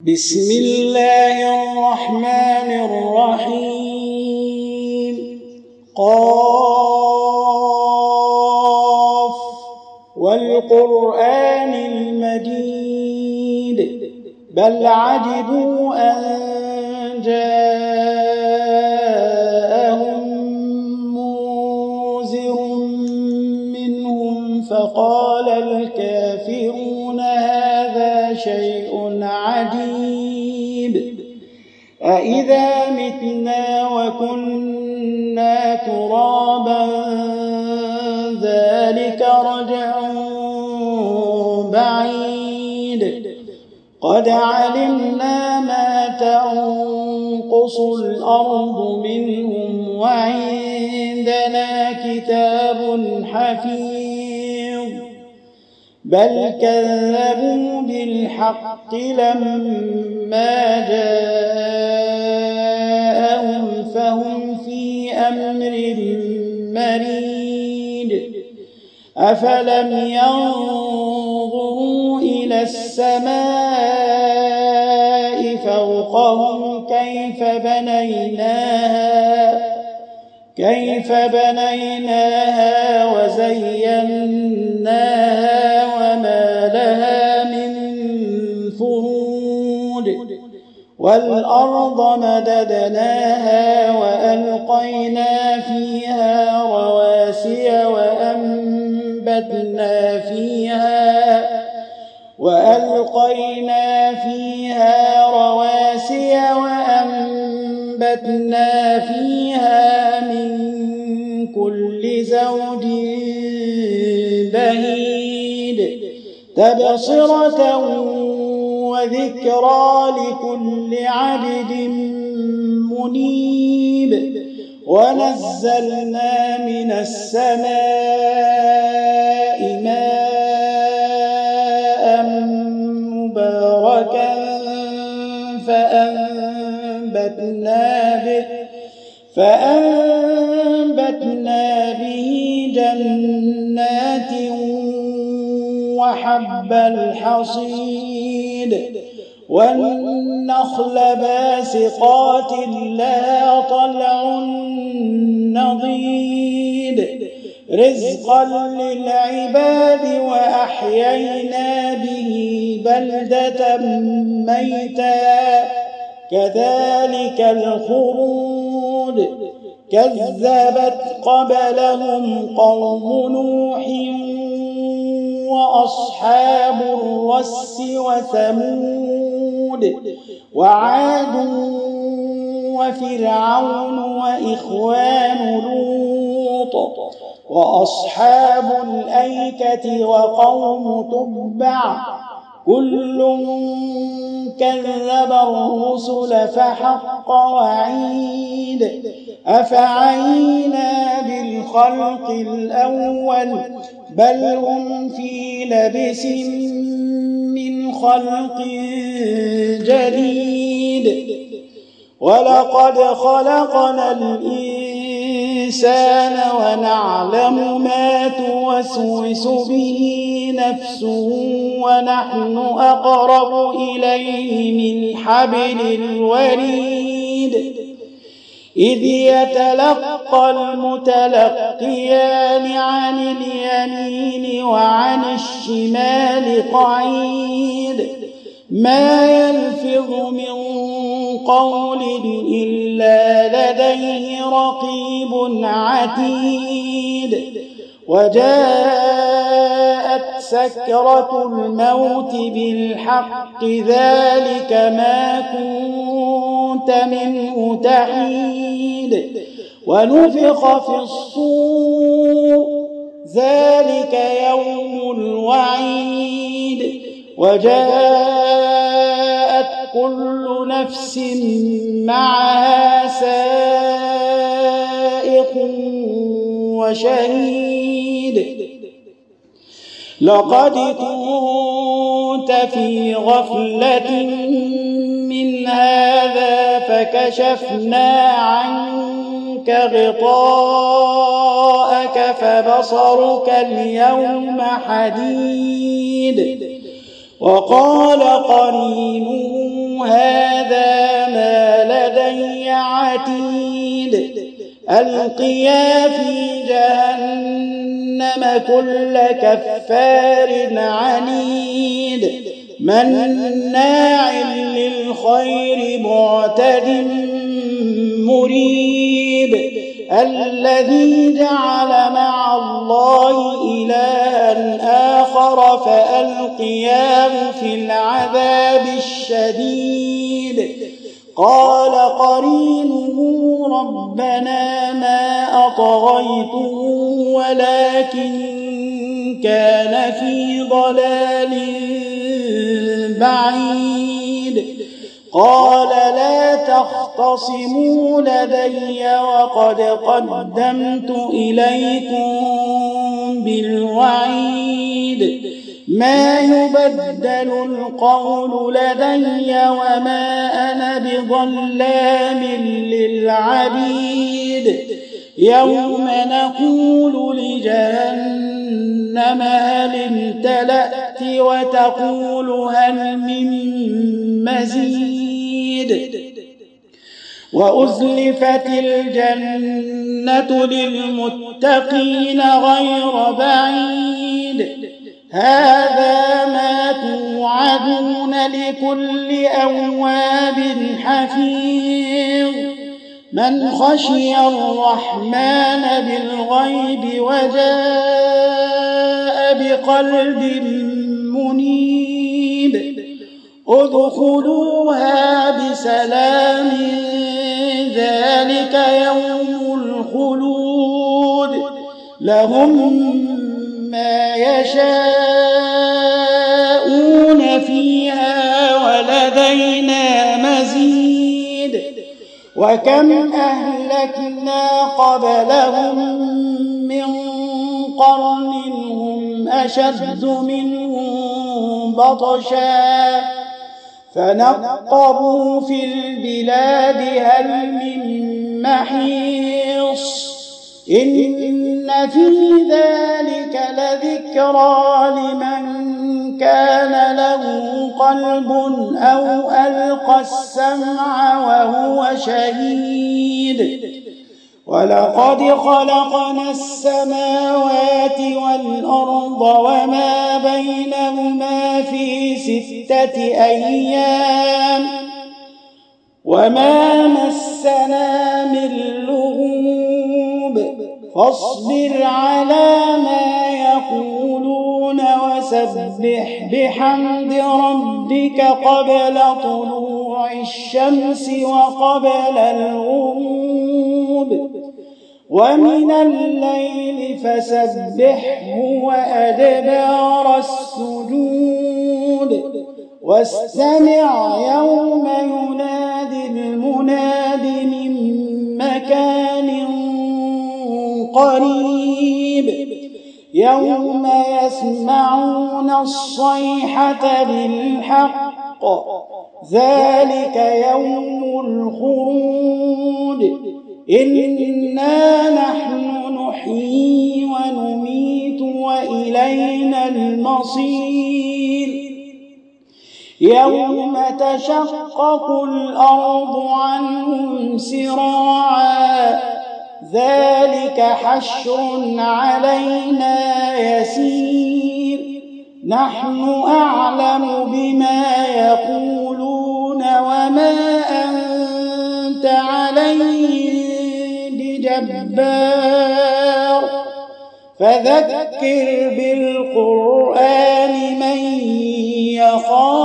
بسم الله الرحمن الرحيم. قاف والقرآن المجيد بل عجبوا أن جاءهم منذر منهم فقال الكافرون هذا شيء عجيب أإذا متنا وكنا ترابا ذلك رجع بعيد قد علمنا ما تنقص الأرض منهم وعندنا كتاب حفيظ بل كذبوا بالحق لما جاءهم فهم في أمر مريج أفلم ينظروا إلى السماء فوقهم كيف بنيناها وزيناها وما لها من فروج والأرض مددناها وألقينا فيها رواسي وأنبتنا فيها من كل زوج بهيج تبصرة وذكرى لكل عبد منيب ونزلنا من السماء ماء مباركا فأنبتنا به جنات وحب الحصيد والنخل باسقات لها طلع نضيد رزقا للعباد وأحيينا به بلدة ميتا كذلك الخروج كذبت قبلهم قوم نوح وأصحاب الرس وثمود وعاد وفرعون وإخوان لوط وأصحاب الأيكة وقوم تبع كل كذب الرسل فحق وعيد أفعينا بالخلق الأول بل هم في لبس من خلق جديد ولقد خلقنا الإنسان ونعلم ما توسوس به نفسه ونحن أقرب إليه من حبل الوريد إذ يتلقى المتلقيان عن اليمين وعن الشمال قعيد ما يلفظ من قول إلا لديه رقيب عتيد وجاءت سكرة الموت بالحق ذلك ما كنت منه تحيد ونفخ في الصور ذلك يوم الوعيد وجاءت كل نفس معها سائق وشهيد لقد كنت في غفلة من هذا فكشفنا عنك غطاءك فبصرك اليوم حديد وقال قرينه هذا ما لدي عتيد ألقيا في جهنم كل كفار عنيد مناع للخير معتد مريب الذي جعل مع الله إلها آخر فألقياه في العذاب الشديد قال قرينه ربنا ما أطغيته ولكن كان في ضلال بعيد قال لا تختصموا لدي وقد قدمت إليكم بالوعيد ما يبدل القول لدي وما أنا بظلام للعبيد يوم نقول لجهنم هل امتلأت وتقول هل من مزيد وأزلفت الجنة للمتقين غير بعيد هذا ما توعدون لكل أواب حفيظ من خشي الرحمن بالغيب وجاء بقلب منيب ادخلوها بسلام ذلك يوم الخلود لهم ما يشاءون فيها ولدينا مزيد وكم أهلكنا قبلهم من قرن هم أشد منهم بطشا فنقبوا في البلاد هل من محيص إن في ذلك لذكرى لمن كان له قلب أو ألقى السمع وهو شهيد ولقد خلقنا السماوات والأرض وما بينهما في 6 أيام وما مسنا من لغوب فاصبر على ما يقولون وسبح بحمد ربك قبل طلوع الشمس وقبل الغروب ومن الليل فسبحه وأدبار السجود واستمع يوم ينادي المناد من مكان قريب يوم يسمعون الصيحة بالحق ذلك يوم الخروج إنا نحن نحيي ونميت وإلينا المصير يوم تشقق الأرض عنهم سراعا ذلك حشر علينا يسير نحن أعلم بما يقولون وما أنت عليهم بجبار فذكر بالقرآن من يخاف